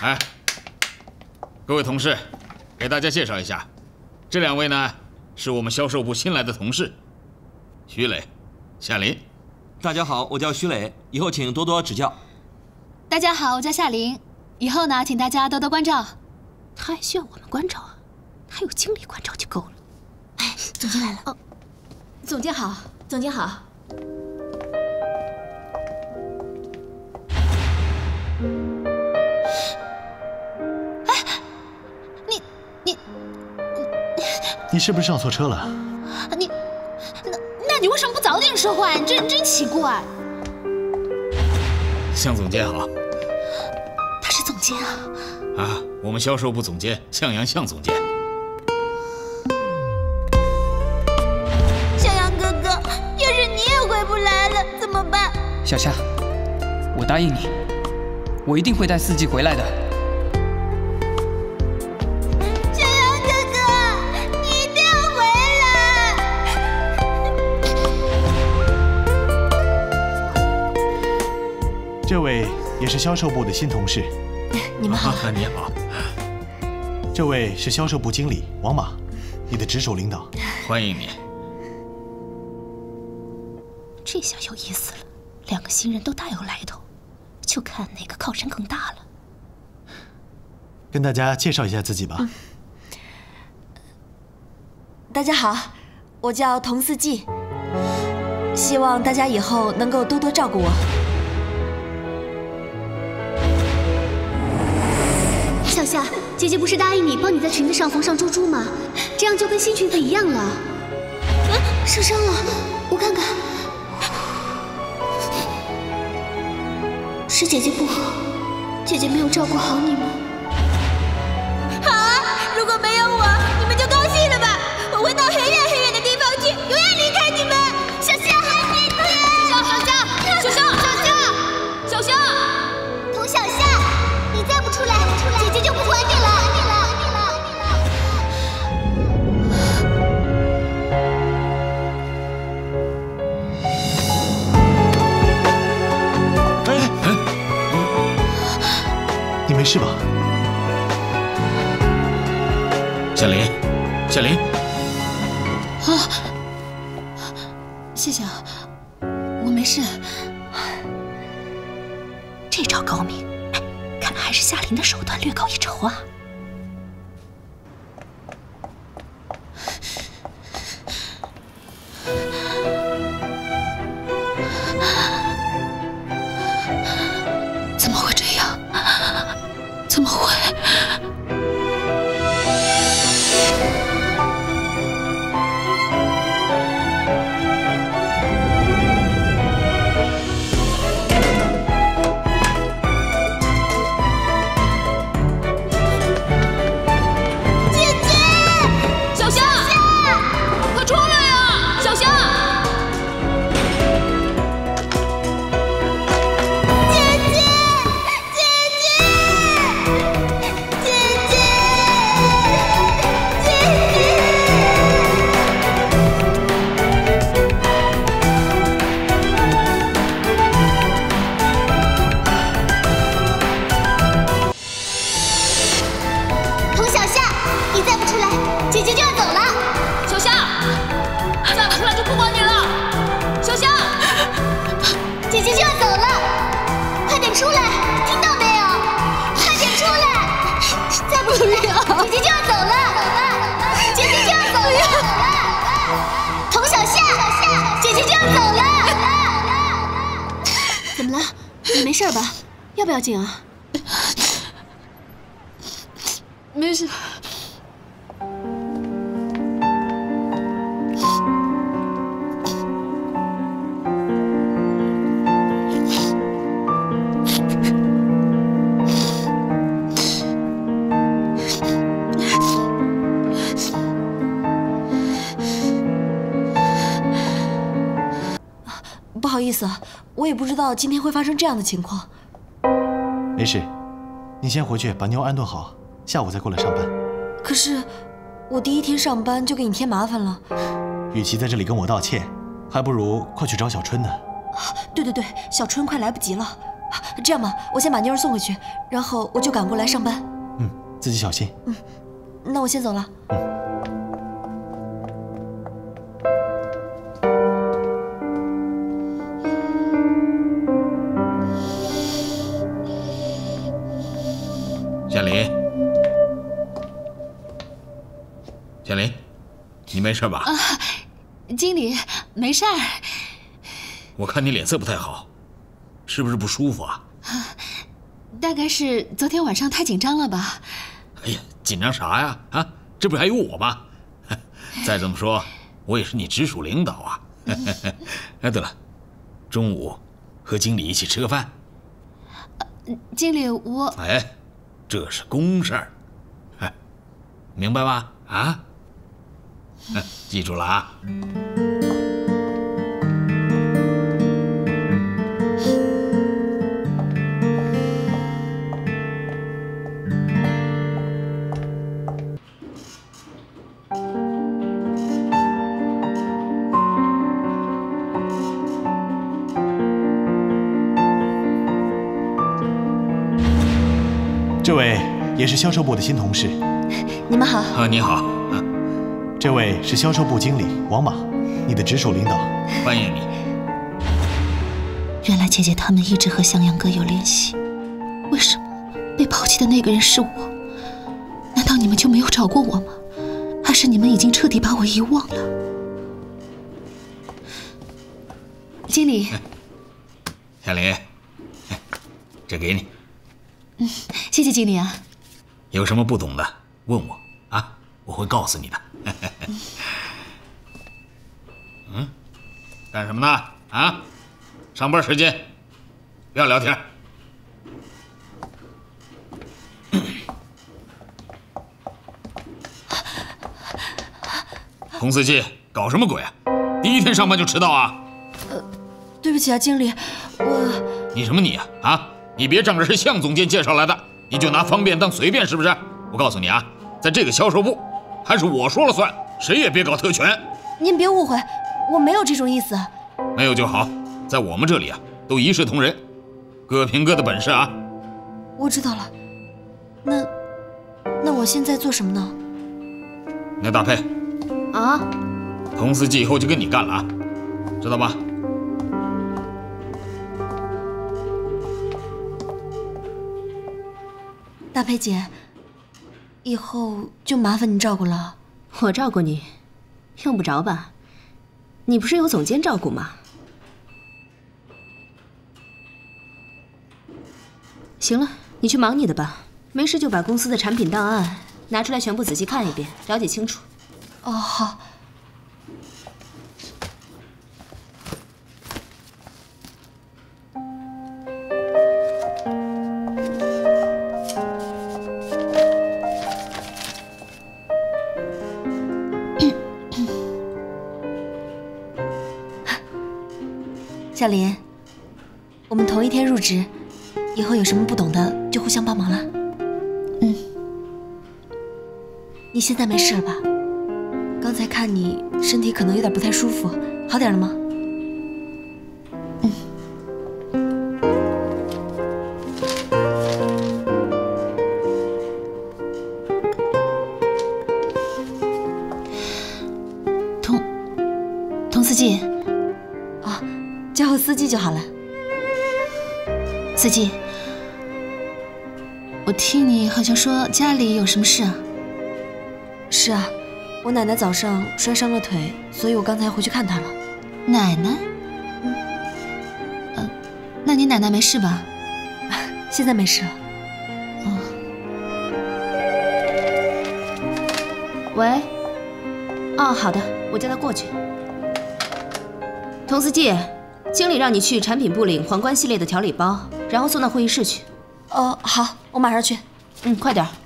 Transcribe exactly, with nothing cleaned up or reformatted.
哎，各位同事，给大家介绍一下，这两位呢是我们销售部新来的同事，徐磊、夏琳。 大家好，我叫徐磊，以后请多多指教。 大家好，我叫夏琳，以后呢，请大家多多关照。 他还需要我们关照啊？他有经理关照就够了。 哎，总监来了。 哦，总监好， 总监好。 哎，你你你是不是上错车了？ 你那那你为什么不早点说话？你真真奇怪。 向总监好。 他是总监啊。 啊，我们销售部总监向阳向总监。 向阳哥哥，要是你也回不来了怎么办？ 小夏，我答应你，我一定会带四季回来的。 向阳哥哥，你一定要回来！这位也是销售部的新同事。 你们好， 啊、你好。 这位是销售部经理王马，你的直属领导。 欢迎你。 这下有意思了，两个新人都大有来头，就看哪个靠山更大了。 跟大家介绍一下自己吧。嗯、 大家好，我叫童四季，希望大家以后能够多多照顾我。 小夏，姐姐不是答应你帮你在裙子上缝上珠珠吗？这样就跟新裙子一样了。啊，受伤了，我看看。是姐姐不好，姐姐没有照顾好你们。 好啊，如果没有我，你们就高兴了吧？我会到很远很远的地方去，永远离开你们。小夏， 小夏，小夏，小夏，小夏， 童小夏，你再不出来，姐姐就不管你了。 没事吧？ 夏琳，夏琳。 啊，谢谢啊，我没事。 这招高明，哎，看来还是夏琳的手段略高一筹啊。 怎么会这样？怎么会？ 姐姐， 小夏，快出来呀，小夏！ 姐姐就要走了，姐姐就要走了，童小夏，姐姐就要走了。 怎么了？你没事吧？要不要紧啊？ 没事。 不好意思，我也不知道今天会发生这样的情况。 没事，你先回去把妞安顿好，下午再过来上班。 可是，我第一天上班就给你添麻烦了。 与其在这里跟我道歉，还不如快去找小春呢。 对对对，小春快来不及了。 这样吧，我先把妞儿送回去，然后我就赶过来上班。 嗯，自己小心。 嗯，那我先走了。 嗯。 夏琳，夏琳，你没事吧？ 啊，经理，没事儿。 我看你脸色不太好，是不是不舒服啊？ 啊，大概是昨天晚上太紧张了吧。 哎呀，紧张啥呀？啊，这不还有我吗？再这么说，我也是你直属领导啊。哎，对了，中午和经理一起吃个饭。 呃、经理，我…… 哎。 这是公事儿，哎，明白吗？啊，记住了啊。 这位也是销售部的新同事， 你们好。 啊，你好。啊， 这位是销售部经理王马，你的直属领导。 欢迎你。 原来姐姐他们一直和向阳哥有联系，为什么被抛弃的那个人是我？难道你们就没有找过我吗？还是你们已经彻底把我遗忘了？经理， 夏琳，这给你。 嗯，谢谢经理啊。 有什么不懂的问我啊，我会告诉你的。嗯，干什么呢？啊，上班时间，不要聊天。洪司机，搞什么鬼啊？第一天上班就迟到啊？ 呃，对不起啊，经理，我…… 你什么你啊？啊？ 你别仗着是向总监介绍来的，你就拿方便当随便，是不是？我告诉你啊，在这个销售部，还是我说了算，谁也别搞特权。 您别误会，我没有这种意思。 没有就好，在我们这里啊，都一视同仁，各凭各的本事啊。 我知道了，那那我现在做什么呢？ 那大佩， 啊， 童司机以后就跟你干了啊，知道吧？ 大佩姐，以后就麻烦你照顾了。 我照顾你，用不着吧？你不是有总监照顾吗？行了，你去忙你的吧。没事就把公司的产品档案拿出来，全部仔细看一遍，了解清楚。 哦，好。 小林，我们同一天入职，以后有什么不懂的就互相帮忙了。 嗯， 你现在没事了吧？刚才看你身体可能有点不太舒服，好点了吗？ 嗯。童，童司机。 叫我司机就好了。 司机，我听你好像说家里有什么事啊？ 是啊，我奶奶早上摔伤了腿，所以我刚才回去看她了。 奶奶？ 嗯。 呃，那你奶奶没事吧？ 现在没事了。 哦。喂。哦，好的，我叫她过去。童司机。 经理让你去产品部领皇冠系列的调理包，然后送到会议室去。 哦，好，我马上去。 嗯，快点。